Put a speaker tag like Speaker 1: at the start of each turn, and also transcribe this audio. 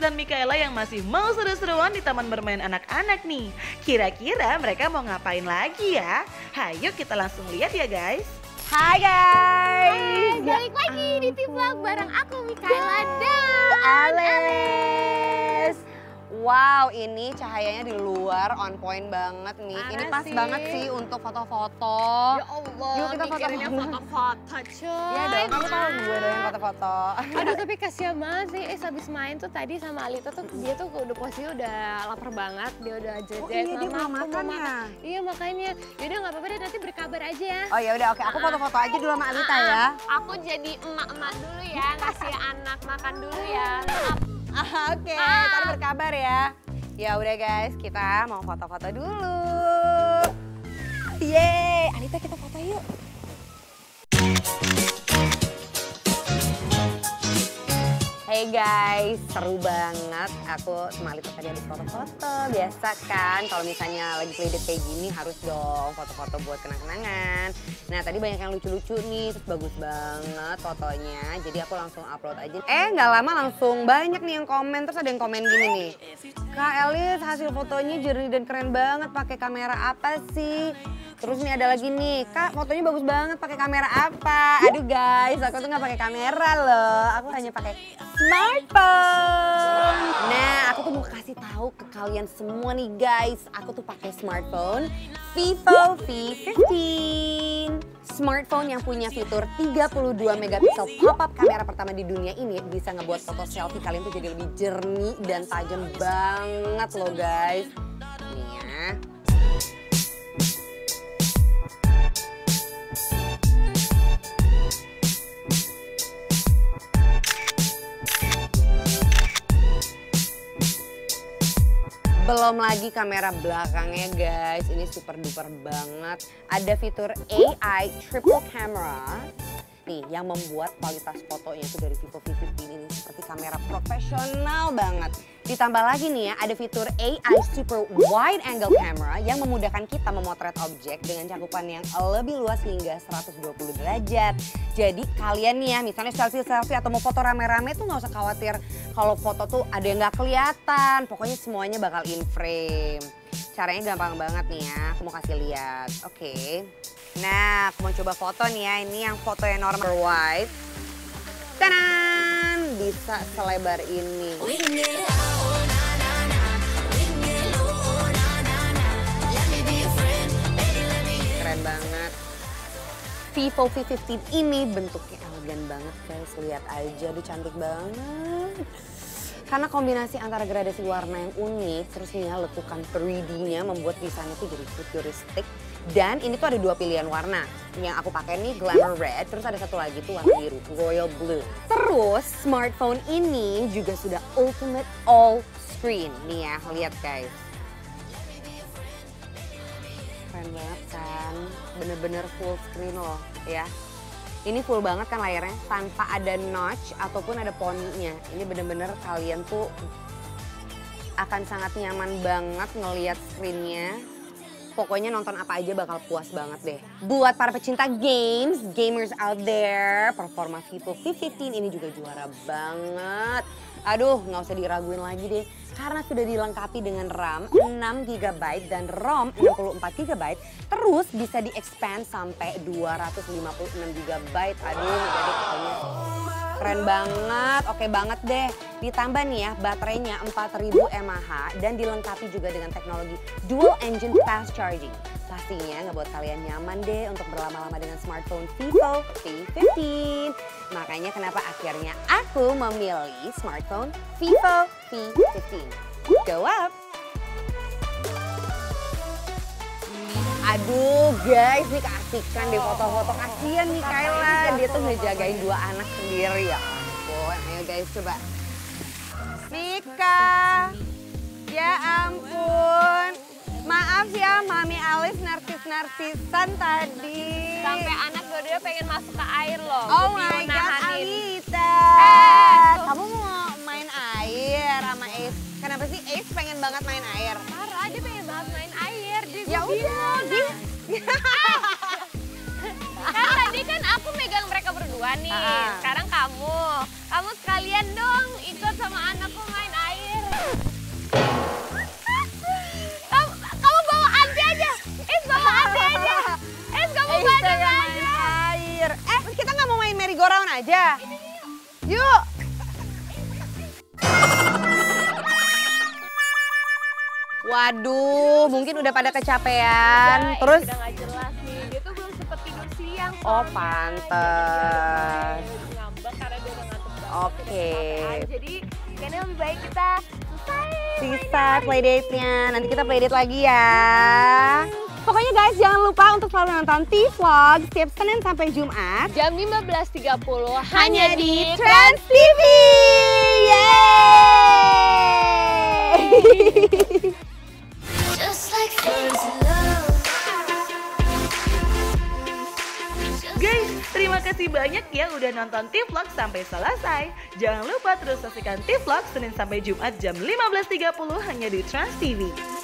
Speaker 1: dan Mikaela yang masih mau seru-seruan di taman bermain anak-anak nih. Kira-kira mereka mau ngapain lagi ya? Hayo kita langsung lihat ya guys.
Speaker 2: Hai guys,
Speaker 3: balik lagi di Tim Vlog bareng aku Mikaela dan
Speaker 2: Alice. Wow, ini cahayanya di luar on point banget nih.
Speaker 3: Parah
Speaker 2: Ini pas
Speaker 3: sih.
Speaker 2: banget sih untuk foto-foto.
Speaker 3: Ya Allah,
Speaker 2: Yuk kita
Speaker 3: mikirinnya foto-foto cuy.
Speaker 2: Iya dong, kamu tahu gue doyan foto-foto.
Speaker 3: Aduh tapi kasihan banget sih, habis main tuh tadi sama Alita tuh dia tuh udah posisinya udah lapar banget, dia udah jejet.
Speaker 2: Oh iya, dia
Speaker 3: "Mama,
Speaker 2: belum
Speaker 3: aku mau
Speaker 2: makan ya?"
Speaker 3: Iya makanya, yaudah nggak apa-apa deh nanti berkabar aja ya.
Speaker 2: Oh ya udah, oke, aku foto-foto aja dulu sama Alita ya.
Speaker 3: Aku jadi emak-emak dulu ya, ngasih anak makan dulu ya.
Speaker 2: Oke, ntar berkabar ya. Ya udah guys, kita mau foto-foto dulu. Yeay, Alita kita foto yuk. Hey guys, seru banget. Aku sama Alita tadi habis foto-foto. Biasa kan kalau misalnya lagi playdate kayak gini harus dong foto-foto buat kenang-kenangan. Nah tadi banyak yang lucu-lucu nih, terus bagus banget fotonya. Jadi aku langsung upload aja. Nggak lama langsung banyak nih yang komen. Terus ada yang komen gini nih. Kak Elis, hasil fotonya jernih dan keren banget. Pakai kamera apa sih? Terus nih ada lagi nih, Kak fotonya bagus banget pakai kamera apa? Aduh guys, aku tuh nggak pakai kamera loh. Aku hanya pakai smartphone. Nah, aku tuh mau kasih tahu ke kalian semua nih guys. Aku tuh pakai smartphone Vivo V15. Smartphone yang punya fitur 32 megapiksel pop-up kamera pertama di dunia ini bisa ngebuat foto selfie kalian tuh jadi lebih jernih dan tajam banget loh guys. Nih ya. Belum lagi kamera belakangnya guys, ini super duper banget. Ada fitur AI triple camera nih yang membuat kualitas fotonya itu dari Vivo V15 ini seperti kamera profesional banget. Ditambah lagi nih ya, ada fitur AI super wide angle camera yang memudahkan kita memotret objek dengan cakupan yang lebih luas hingga 120 derajat. Jadi kalian nih ya, misalnya selfie-selfie atau mau foto rame-rame tuh nggak usah khawatir kalau foto tuh ada yang nggak kelihatan. Pokoknya semuanya bakal in frame. Caranya gampang banget nih ya, aku mau kasih lihat. Oke. Nah, aku mau coba foto nih ya. Ini yang foto yang normal wide. Tanan! Bisa selebar ini. Keren banget. Vivo V15 ini bentuknya elegan banget guys. Lihat aja, aduh cantik banget. Karena kombinasi antara gradasi warna yang unik, terus nih ya lekukan 3D-nya membuat desainnya tuh jadi futuristik. Dan ini tuh ada dua pilihan warna. Yang aku pakai nih Glamour Red, terus ada satu lagi tuh warna biru, Royal Blue. Terus smartphone ini juga sudah Ultimate All Screen. Nih ya, lihat guys. Keren banget kan, bener-bener full screen loh ya. Ini full banget kan layarnya, tanpa ada notch ataupun ada poninya. Ini bener-bener kalian tuh akan sangat nyaman banget ngelihat screennya. Pokoknya nonton apa aja bakal puas banget deh. Buat para pecinta games, gamers out there, performa Vivo V15 ini juga juara banget. Aduh, nggak usah diraguin lagi deh. Karena sudah dilengkapi dengan RAM 6GB dan ROM 64GB. Terus bisa di-expand sampai 256GB. Aduh, jadi pokoknya keren banget, oke banget deh. Ditambah nih ya, baterainya 4000 mAh dan dilengkapi juga dengan teknologi dual engine fast charging. Pastinya ngebuat kalian nyaman deh untuk berlama-lama dengan smartphone Vivo V15. Makanya kenapa akhirnya aku memilih smartphone Vivo V15. Go up! Aduh guys, nih keasikan deh foto-foto. Kasian nih Kayla, dia tuh ngejagain dua anak sendiri ya ampun. Ayo guys coba. Mika, ya ampun. Maaf ya Mami Alice narsis-narsisan tadi.
Speaker 3: Sampai anak dua-duanya pengen masuk ke air loh.
Speaker 2: Oh
Speaker 3: Bumi
Speaker 2: my god
Speaker 3: nahanin.
Speaker 2: Alita. Kamu mau main air sama Ace? Kenapa sih Ace pengen banget main air?
Speaker 3: Parah, dia pengen banget main air.
Speaker 2: Ya udah,
Speaker 3: Kan tadi kan aku megang mereka berdua nih. Sekarang kamu sekalian dong ikut sama anakku main air.
Speaker 2: go round aja. Yuk. Waduh, mungkin udah pada kecapean. Terus
Speaker 3: udah nggak jelas nih. Dia tuh belum sempet tidur siang.
Speaker 2: oh, pantes.
Speaker 3: Ngambek karena dia udah ngantuk banget.
Speaker 2: Oke.
Speaker 3: Jadi kayaknya lebih baik kita
Speaker 2: Sisa playdate-nya. Nanti kita playdate lagi ya. Pokoknya guys, jangan lupa untuk selalu nonton T-Vlog setiap Senin sampai Jumat
Speaker 3: jam 15.30
Speaker 2: hanya di Trans TV. Yeay!
Speaker 4: Just like first love.
Speaker 1: Guys, terima kasih banyak ya udah nonton T-Vlog sampai selesai. Jangan lupa terus saksikan T-Vlog Senin sampai Jumat jam 15.30 hanya di Trans TV.